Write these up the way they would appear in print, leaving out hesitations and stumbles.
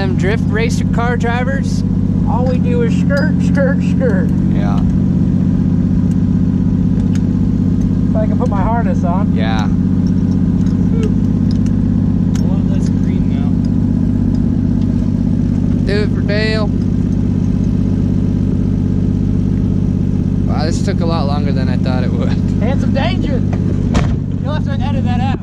them drift racer car drivers. All we do is skirt, skirt, skirt. Yeah. If I can put my harness on. Yeah. A lot less green now. Do it for Dale. Wow, this took a lot longer than I thought it would. Handsome danger. You'll have to edit that out.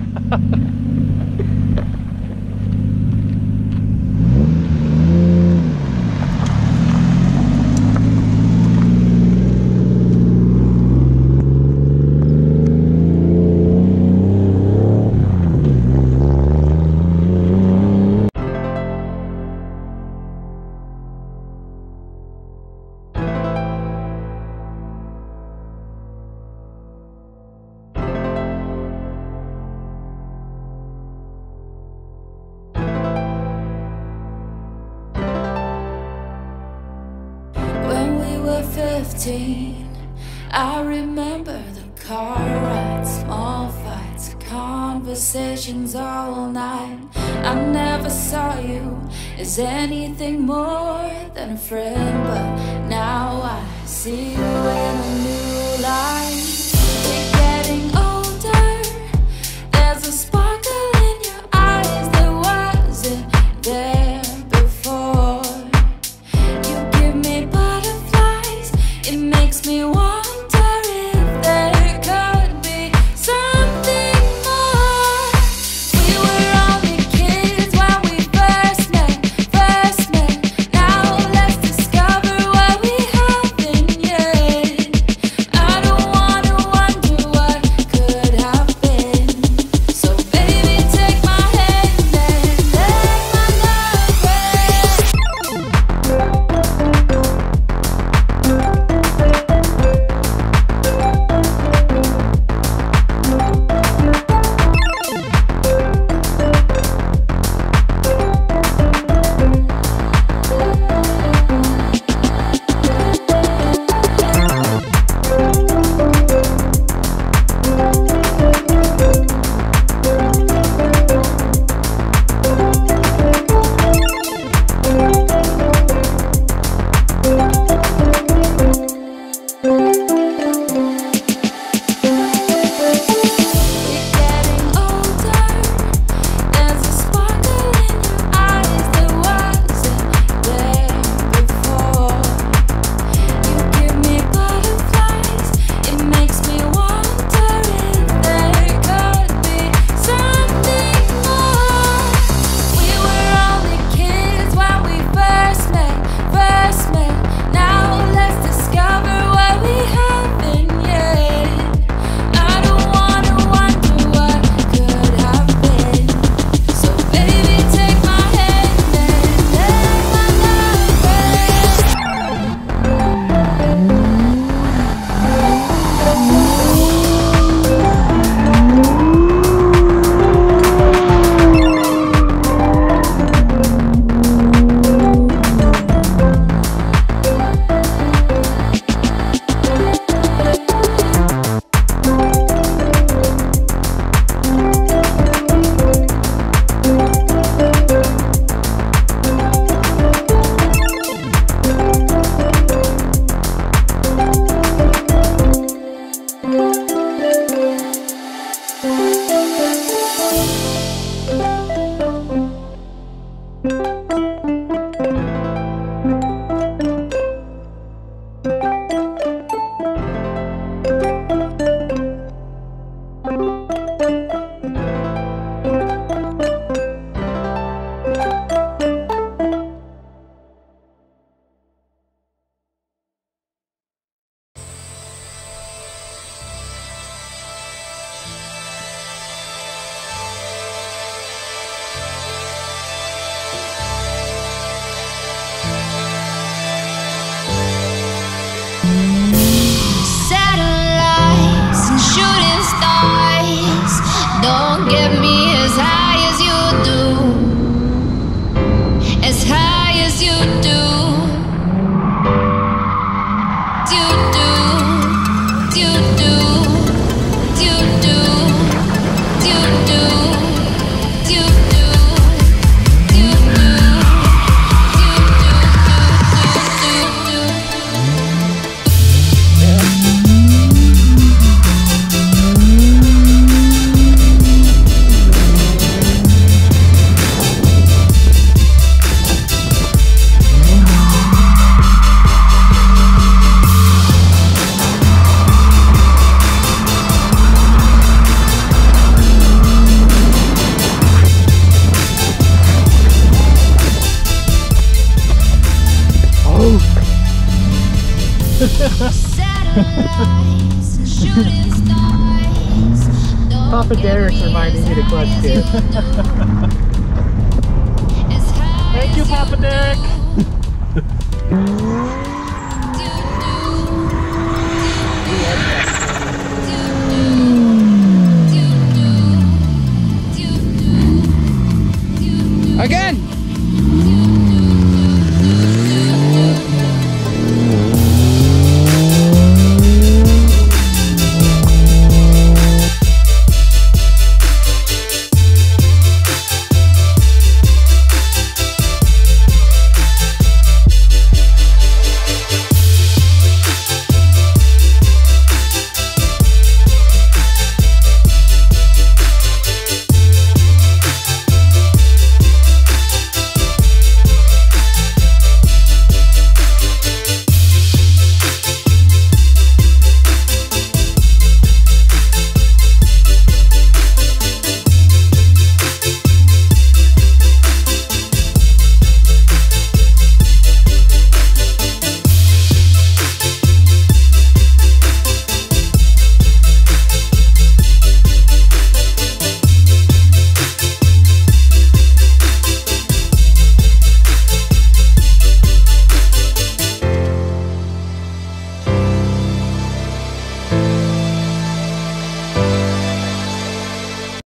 When we were 15, I remember the car rides, small fights, conversations all night. I never saw you as anything more than a friend, but now I see you in a new light. We're getting older, there's a sparkle in your eyes that wasn't there before. You give me butterflies, it makes me wonder if there could be something more. We were only kids when we first met. Now let's discover what we haven't yet. I don't wanna wonder what could have been. So baby, take my hand and let my love Papa Derek's reminding me to clutch kit. Thank you, Papa Derek. Again!